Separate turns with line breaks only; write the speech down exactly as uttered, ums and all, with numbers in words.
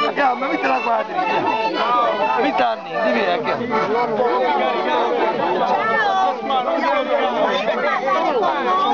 Ya, ma metti la quadriga. Metti anni, devi anche.